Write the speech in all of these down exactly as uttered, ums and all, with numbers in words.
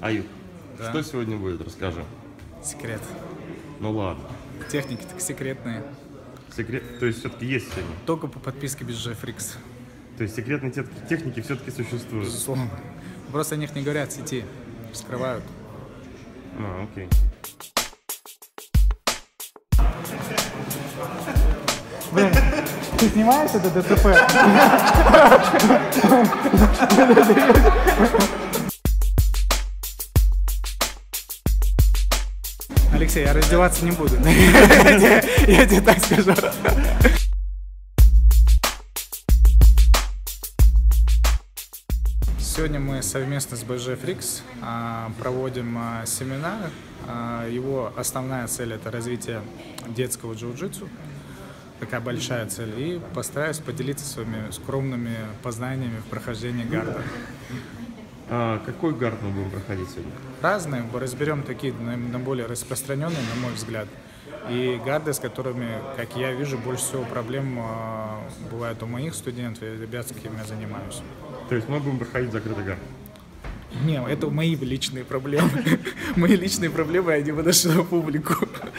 Аюб, Да. что сегодня будет, расскажи. Секрет. Ну ладно. Техники так секретные. Секрет, то есть все-таки есть сегодня? Только по подписке без джи-фрикс. То есть секретные те- техники все-таки существуют? Безусловно. Просто о них не говорят в сети. Скрывают. А, окей. Блин, ты снимаешь это ДТП? Алексей, я раздеваться не буду. Я тебе так скажу. Сегодня мы совместно с BGFreaks проводим семинар. Его основная цель – это развитие детского джиу-джитсу. Такая большая цель. И постараюсь поделиться своими скромными познаниями в прохождении гарда. А какой гард мы будем проходить сегодня? Разные. Разберем такие наиболее распространенные, на мой взгляд. И гарды, с которыми, как я вижу, больше всего проблем бывает у моих студентов и ребят, с кем я занимаюсь. То есть мы будем проходить закрытый гард? Не, это мои личные проблемы. Мои личные проблемы, я не выношу на публику.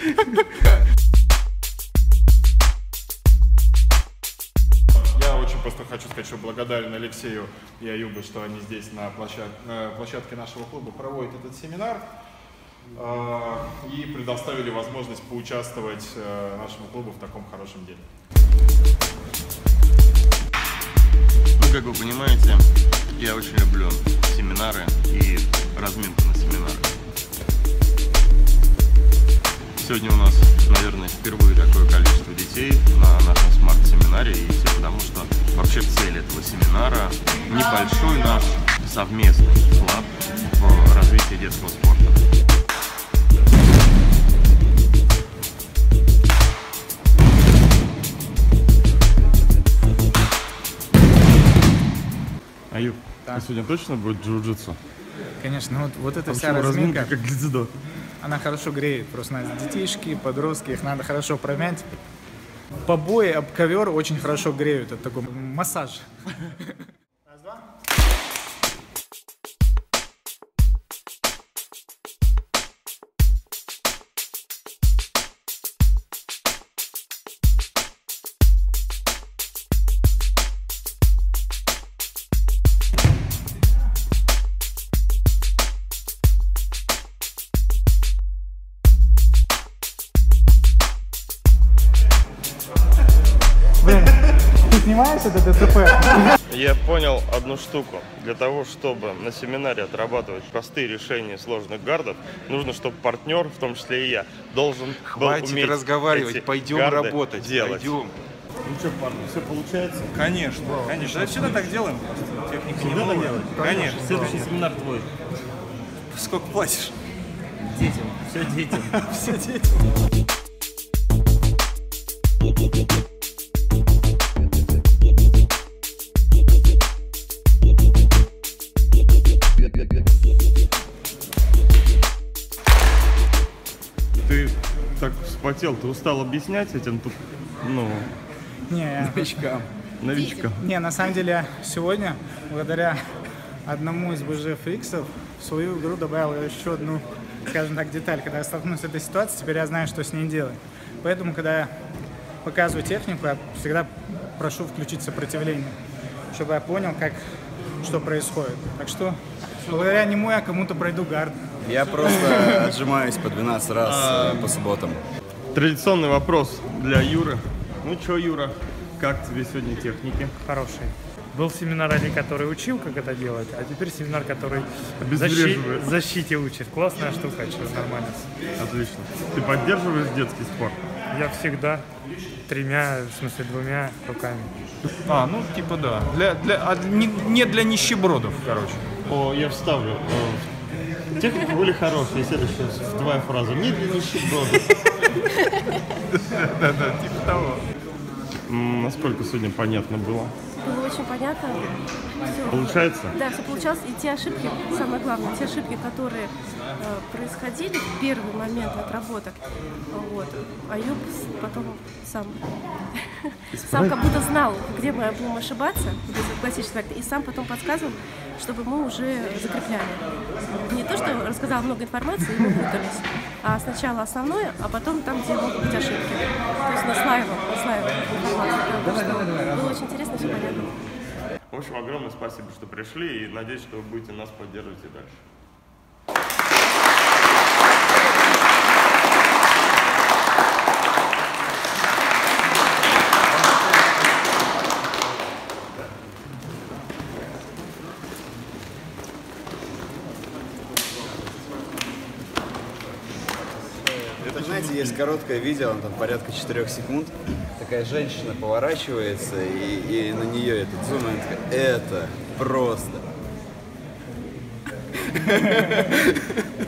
Я очень просто хочу сказать, что благодарен Алексею и Аюбу, что они здесь на, площад... на площадке нашего клуба проводят этот семинар э, и предоставили возможность поучаствовать э, нашему клубу в таком хорошем деле. Ну, как вы понимаете, я очень люблю семинары и разминку на семинары. Сегодня у нас, наверное, впервые такое количество детей на нашем смарт-семинаре, и все потому, что вообще цель этого семинара – небольшой наш совместный вклад в развитие детского спорта. Аюб, Да. а сегодня точно будет джиу-джитсу? Конечно, вот, вот эта вся Разминка, разминка, как дзюдо. она хорошо греет. Просто нас детишки, подростки, их надо хорошо промять. Побои об ковер очень хорошо греют. Это такой массаж. Раз, два. Блин, ты снимаешь это ДТП? Я понял одну штуку. Для того, чтобы на семинаре отрабатывать простые решения сложных гардов, нужно, чтобы партнер, в том числе и я, должен Хватит был уметь разговаривать, эти пойдем гарды работать, делать. пойдем. Ну что, парни, все получается? Конечно, конечно. Да, всегда так делаем. Техника не Всегда так новая. делать? Конечно. Следующий семинар твой. Сколько платишь? Детям. Все детям. Все дети. Ты так вспотел, ты устал объяснять этим тут, ну, Не, я- Новичкам. новичкам? не, на самом деле сегодня, благодаря одному из BGFreaks, в свою игру добавил еще одну, скажем так, деталь. Когда я столкнулся с этой ситуацией, теперь я знаю, что с ней делать. Поэтому, когда я показываю технику, я всегда прошу включить сопротивление, чтобы я понял, как, что происходит. Так что, благодаря нему я кому-то пройду гард. Я просто отжимаюсь по двенадцать раз э, по субботам. Традиционный вопрос для Юры. Ну что, Юра, как тебе сегодня техники? Хороший. Был семинар, один, который учил, как это делать, а теперь семинар, который Обезвреживает. защи- защите учит. Классная штука, что нормально. Отлично. Ты поддерживаешь детский спорт? Я всегда тремя, в смысле двумя руками. А, ну типа да. Для, для, а не, не для нищебродов, короче. О, я вставлю. Э, Техники были хорошие, следующая вторая фраза. Не для нищебродов. Да-да, типа того. М, Насколько сегодня понятно было? Было очень понятно. Всё. Получается? Да, все получалось. И те ошибки, самое главное, те ошибки, которые э, происходили в первый момент отработок, вот, Аюб с- потом сам, сам как будто знал, где мы будем ошибаться, классический вариант, и сам потом подсказывал, чтобы мы уже закрепляли. Не то, что рассказала много информации, и мы путались, а сначала основное, а потом там, где могут быть ошибки. То есть наслаивал, наслаивал информацию. Так что было очень интересно, все понятно. В общем, огромное спасибо, что пришли, и надеюсь, что вы будете нас поддерживать и дальше. Знаете, есть короткое видео, там порядка четырех секунд. Такая женщина поворачивается, и, и на нее этот зум, она такая, это просто.